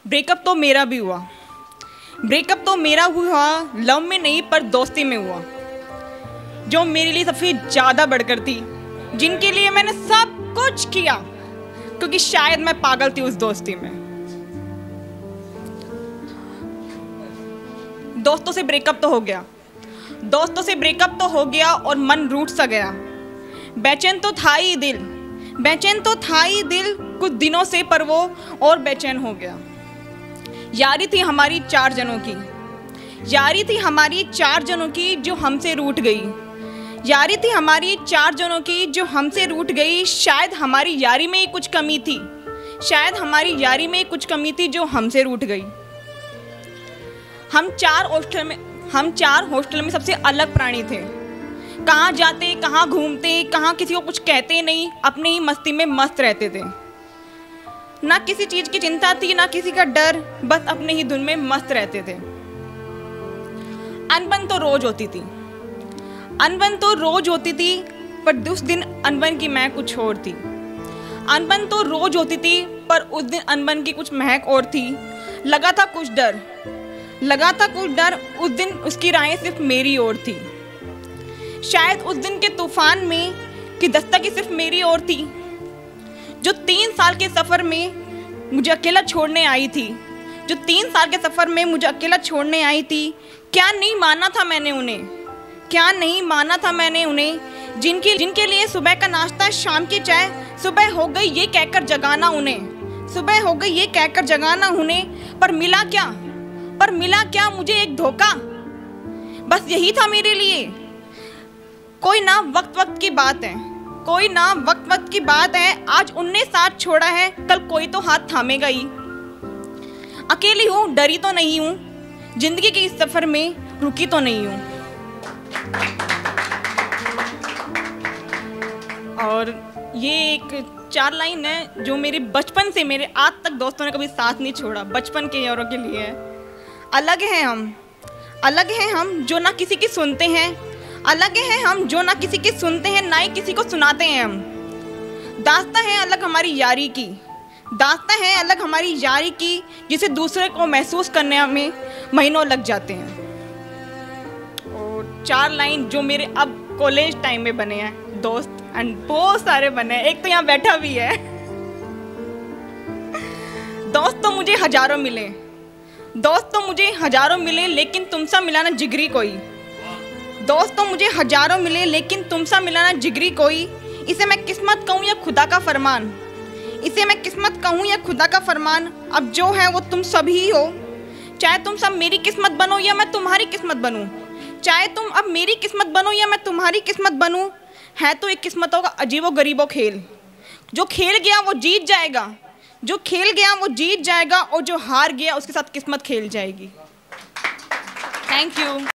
Breakup तो मेरा भी हुआ। ब्रेकअप तो मेरा हुआ, लव में नहीं पर दोस्ती में हुआ, जो मेरे लिए सबसे ज़्यादा बढ़कर थी, जिनके लिए मैंने सब कुछ किया, क्योंकि शायद मैं पागल थी उस दोस्ती में। दोस्तों से ब्रेकअप तो हो गया, दोस्तों से ब्रेकअप तो हो गया और मन रूठ सा गया। बेचैन तो था ही दिल, बेचैन तो था ही दिल कुछ दिनों से, पर वो और बेचैन हो गया। यारी थी हमारी 4 जनों की, यारी थी हमारी 4 जनों की जो हमसे रूठ गई, यारी थी हमारी 4 जनों की जो हमसे रूठ गई। शायद हमारी यारी में ही कुछ कमी थी, शायद हमारी यारी में ही कुछ कमी थी जो हमसे रूठ गई। हम 4 हॉस्टल में सबसे अलग प्राणी थे। कहाँ जाते, कहाँ घूमते, कहाँ किसी को कुछ कहते नहीं, अपने ही मस्ती में मस्त रहते थे। ना किसी चीज़ की चिंता थी, ना किसी का डर, बस अपने ही धुन में मस्त रहते थे। अनबन तो रोज होती थी, अनबन तो रोज होती थी, पर उस दिन अनबन की महक कुछ और थी। अनबन तो रोज होती थी, पर उस दिन अनबन की कुछ महक और थी। लगा था कुछ डर, लगा था कुछ डर, उस दिन उसकी राहें सिर्फ मेरी ओर थी। शायद उस दिन के तूफान में कि दस्तक सिर्फ मेरी ओर थी, जो 3 साल के सफ़र में मुझे अकेला छोड़ने आई थी, जो 3 साल के सफ़र में मुझे अकेला छोड़ने आई थी। क्या नहीं माना था मैंने उन्हें, क्या नहीं माना था मैंने उन्हें, जिनके लिए सुबह का नाश्ता, शाम की चाय, सुबह हो गई ये कहकर जगाना उन्हें, सुबह हो गई ये कहकर जगाना उन्हें। पर मिला क्या, पर मिला क्या मुझे एक धोखा, बस यही था मेरे लिए। कोई ना वक्त वक्त की बात है, कोई ना वक्त वक्त की बात है, आज उनने साथ छोड़ा है, कल कोई तो हाथ थामेगा ही। अकेली हूँ, डरी तो नहीं हूँ, जिंदगी के इस सफर में रुकी तो नहीं हूँ। और ये एक 4 लाइन है जो मेरे बचपन से मेरे आज तक दोस्तों ने कभी साथ नहीं छोड़ा, बचपन के यारों के लिए है। अलग हैं हम, अलग हैं हम जो ना किसी की सुनते हैं, अलग हैं हम जो ना किसी की सुनते हैं, ना ही किसी को सुनाते हैं हम। दास्तां है अलग हमारी यारी की, दास्तां है अलग हमारी यारी की, जिसे दूसरे को महसूस करने में महीनों लग जाते हैं। और 4 लाइन जो मेरे अब कॉलेज टाइम में बने हैं दोस्त, एंड बहुत सारे बने हैं, एक तो यहाँ बैठा भी है। दोस्त तो मुझे हजारों मिले, दोस्त तो मुझे हजारों मिले, लेकिन तुमसा मिला ना जिगरी कोई। दोस्त तो मुझे हजारों मिले, लेकिन तुमसा मिला ना जिगरी कोई। इसे मैं किस्मत कहूँ या खुदा का फरमान, इसे मैं किस्मत कहूँ या खुदा का फरमान। अब जो है वो तुम सभी हो, चाहे तुम सब मेरी किस्मत बनो या मैं तुम्हारी किस्मत बनूँ, चाहे तुम अब मेरी किस्मत बनो या मैं तुम्हारी किस्मत बनूँ। है तो एक किस्मतों का अजीबो गरीबो खेल, जो खेल गया वो जीत जाएगा, जो खेल गया वो जीत जाएगा, और जो हार गया उसके साथ किस्मत खेल जाएगी। Thank you.